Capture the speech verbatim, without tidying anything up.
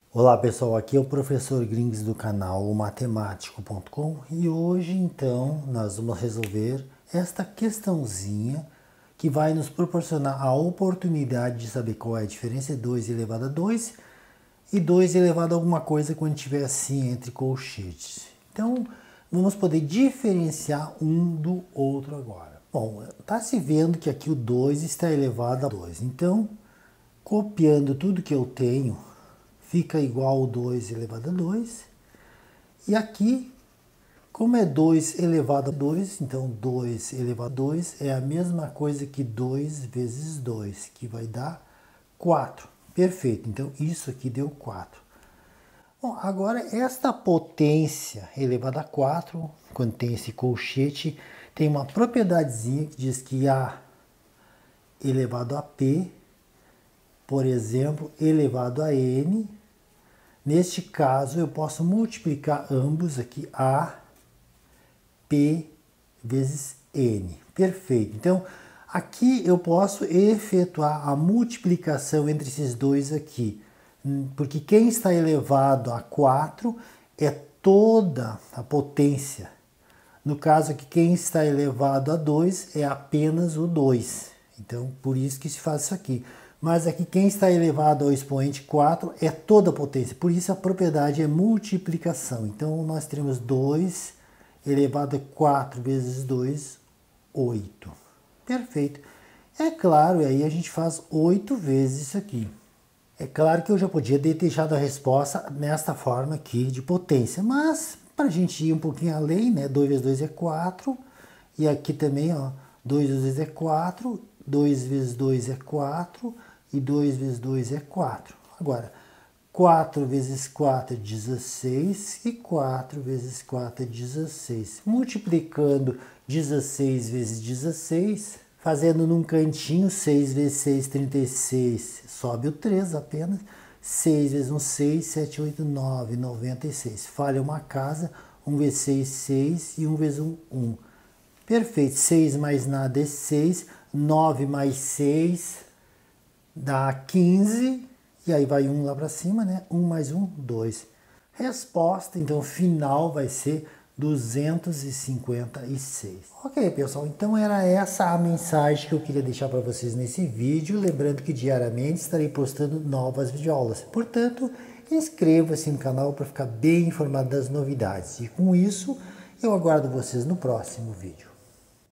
Olá pessoal, aqui é o professor Grings do canal o matemático ponto com e hoje então nós vamos resolver esta questãozinha que vai nos proporcionar a oportunidade de saber qual é a diferença de dois elevado a dois e dois elevado a alguma coisa quando estiver assim entre colchetes. Então vamos poder diferenciar um do outro agora. Bom, está se vendo que aqui o dois está elevado a dois, então copiando tudo que eu tenho fica igual ao dois elevado a dois. E aqui, como é dois elevado a dois, então dois elevado a dois é a mesma coisa que dois vezes dois, que vai dar quatro. Perfeito, então isso aqui deu quatro. Bom, agora esta potência elevada a quatro, quando tem esse colchete, tem uma propriedadezinha que diz que A elevado a P, por exemplo, elevado a N. Neste caso, eu posso multiplicar ambos aqui, A, P vezes N. Perfeito. Então, aqui eu posso efetuar a multiplicação entre esses dois aqui. Porque quem está elevado a quatro é toda a potência. No caso aqui, quem está elevado a dois é apenas o dois. Então, por isso que se faz isso aqui. Mas aqui quem está elevado ao expoente quatro é toda a potência. Por isso a propriedade é multiplicação. Então nós teremos dois elevado a quatro vezes dois, oito. Perfeito. É claro, e aí a gente faz oito vezes isso aqui. É claro que eu já podia ter deixado a resposta nesta forma aqui de potência. Mas para a gente ir um pouquinho além, né? dois vezes dois é quatro. E aqui também, ó, dois vezes dois é quatro. dois vezes dois é quatro. E dois vezes dois é quatro. Agora, quatro vezes quatro é dezesseis e quatro vezes quatro é dezesseis. Multiplicando dezesseis vezes dezesseis, fazendo num cantinho, seis vezes seis, trinta e seis, sobe o três apenas. seis vezes um, seis, sete, oito, nove, noventa e seis. Falha uma casa, um vezes seis, seis e um vezes um, um. Perfeito, seis mais nada é seis, nove mais seis dá quinze, e aí vai um lá para cima, né? um mais um, dois. Resposta, então, final vai ser duzentos e cinquenta e seis. Ok, pessoal, então era essa a mensagem que eu queria deixar para vocês nesse vídeo. Lembrando que diariamente estarei postando novas videoaulas. Portanto, inscreva-se no canal para ficar bem informado das novidades. E com isso, eu aguardo vocês no próximo vídeo.